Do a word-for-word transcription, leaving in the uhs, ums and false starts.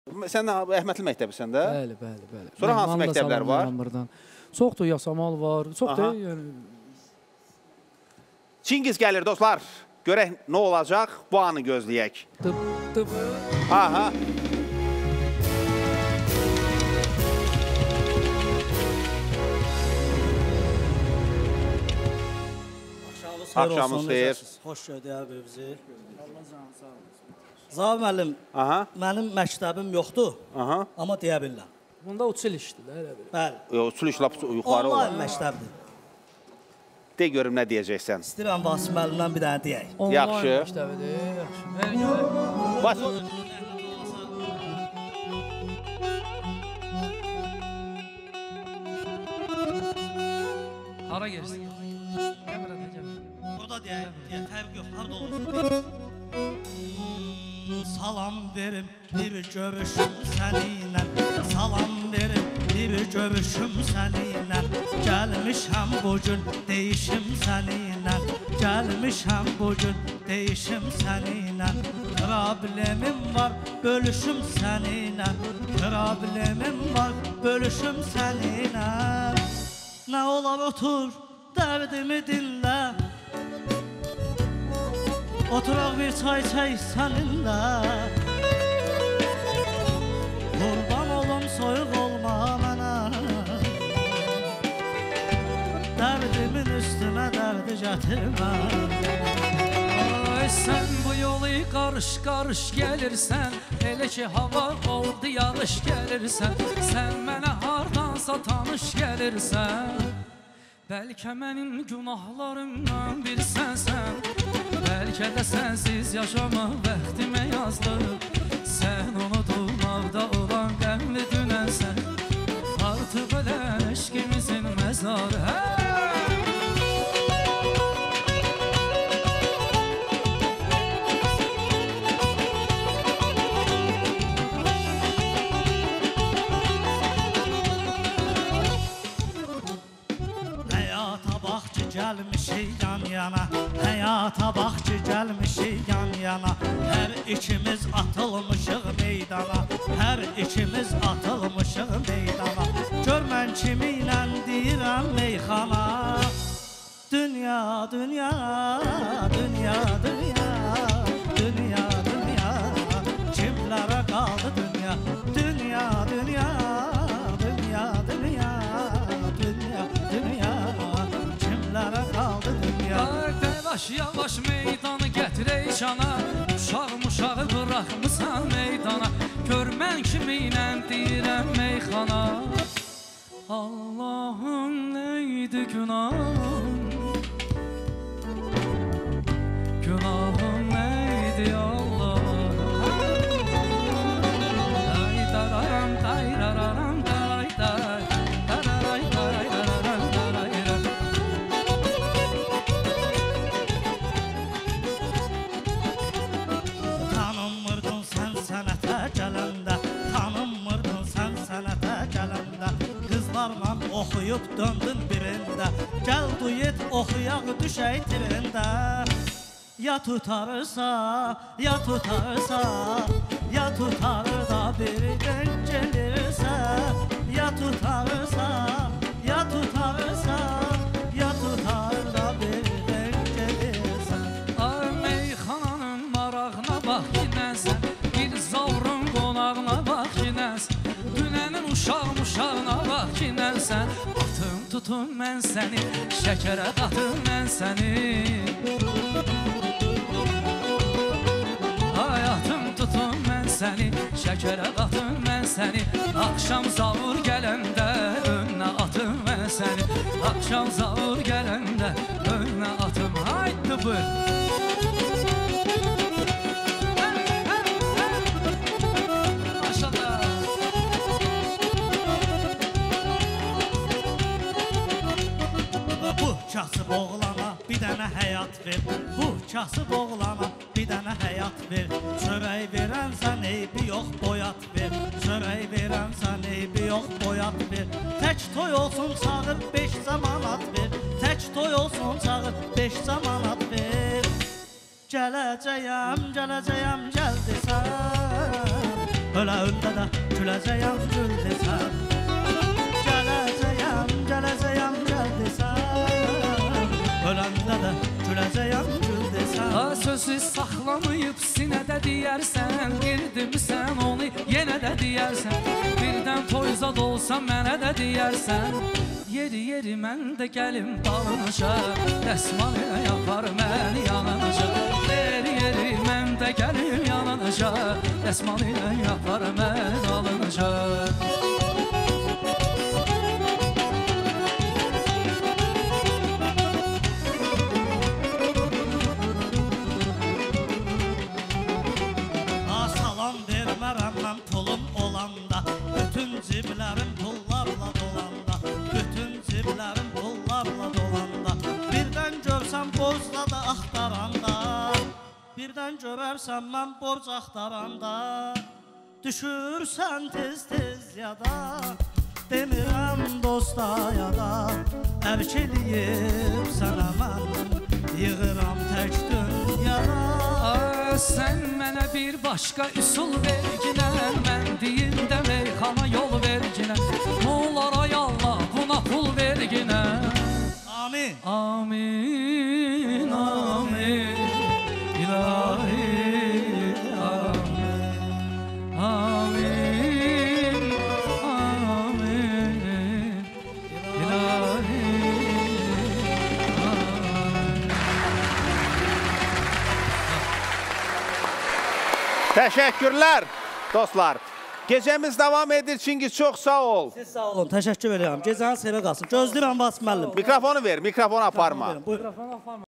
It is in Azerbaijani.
Sən Əhmədli məktəbisən də? Bəli, bəli, bəli. Sonra hansı məktəblər var? Çoxdur, Yasamal var. Çoxdur, yəni. Çingiz gəlir, dostlar. Görək nə olacaq, bu anı gözləyək. Dıp, dıp. Aha. Axşamınız xeyir. Xoş gördük abi bizi. Zav müəllim, mənim məktəbim yoxdur, amma deyə bilirəm. Bunda uçul işdir, elə bilir. Bəli. Uçul iş lap yuxarı olur. Online məktəbdir. De görüm nə deyəcəksən. İstəyirəm Vasif müəllimdən bir dənə deyək. Yaxşı. Online məktəbidir, yaxşı. Bas. Hara gelsin? Burada deyək, deyək, təbii yox, harada olursun. Salam verim, bir görüşüm səninlə. Salam verim, bir görüşüm səninlə. Gəlmişəm bugün, deyişim səninlə. Gəlmişəm bugün, deyişim səninlə. Problemim var, bölüşüm səninlə. Problemim var, bölüşüm səninlə. Nə olar otur, dərdimi dinlə. Oturaq bir çay çay səninlə. Qurban olum soyuq olma mənə. Dərdimin üstünə dərdi gətirmə. Ay sən bu yolu qarış qarış gəlirsən. Elə ki hava oldu yağış gəlirsən. Sən mənə hardansa tanış gəlirsən. Bəlkə mənim günahlarımdan bir sənsən. Bəlkə də sənsiz yaşama bəxtimə yazdım. Sən unudulmaqda olan qəmli dünənsən. Artıq ölə eşqimizin məzarı. Gəlmişik yan yana, həyata bax ki gəlmişik yan yana. Hər ikimiz atılmışıq meydana, hər ikimiz atılmışıq meydana. Gör mən kiminlə deyirəm meyxana. Dünya, dünya, dünya, dünya, dünya, dünya. Kimlərə qaldı dünya, dünya, dünya, dünya, dünya, dünya, dünya. Yavaş yavaş meydanı gətir ey cana. Uşaq muşağı bıraxmısan meydana. Gör mən kiminlə deyirəm meyxana. Allahım neydi günahım? Günahım neydi Allah? Day dararam day dararam day day. Dararay day dararam daray. Tanınmırdın sən sənətə gələndə, tanınmırdın sən sənətə gələndə. Qızlarla oxuyub döndün birində, gəl duyet oxuyaq düşək tirində. Ya tutarsa, ya tutarsa, ya tutar da birdən gəlirsə. Ya tutarsa, ya tutarsa, ya tutar da birdən gəlirsə. Ay meyxananın marağına bax ki nəsən, bir zavrun qonağına bax ki nəsən. Dünənin uşaq muşağına bax ki nəsən. Atım tutum mən səni, şəkərə qatım mən səni. Hayatım tutum mən səni, şəkərə qatım mən səni. Akşam zavur gələndə önünə atım mən səni. Akşam zavur gələndə önünə atım. Haydi buyur. Maşallah. Bu kasıb oğlana bir dənə həyat ver. Bu kasıb oğlana bir dənə həyat ver. Çörək verənsən eybi yox boyat ver. Çörək verənsən eybi yox boyat ver. Tək toy olsun çağır beş zamanat ver. Tək toy olsun çağır beş zamanat ver. Gələcəyəm, gələcəyəm gəl desən. Öləndə də güləcəyəm gül desən. Gələcəyəm, gələcəyəm gəl desən. Öləndə də güləcəyəm gül desən. Ha, sözü saxlamayıb sinədə deyərsən, girdimsən onu yenə də deyərsən. Birdən toyzad olsam mənə də deyərsən. Yeri yeri mən də gəlim dalınca, dəsmal ilə yapar məni yanınca. Yeri yeri mən də gəlim yanınca, dəsmal ilə yapar məni dalınca. Pulum olanda, bütün ciblərim pullarla dolanda, bütün ciblərim pullarla dolanda, birdən görsəm borcla da axtaranda, birdən görərsən mən borc axtaranda, düşürsən tez-tez yada, demirəm dosta yada, ərk eləyib sənə mən, yığıram tək dünyada. Sən mənə bir başqa üsul verginən, mən deyildə meyxana yol verginən, Moğlara yalla buna pul verginən. Amin. Amin, amin, ilahi, amin, amin, amin, ilahi. Təşəkkürlər dostlar. Gecəmiz davam edir Çingiz, çox sağ ol. Siz sağ olun, təşəkkür edirəm. Gecəniz xeyrə qalsın. Gözləyirəm Vasif müəllim. Mikrofonu ver, mikrofonu aparma. Buyurun.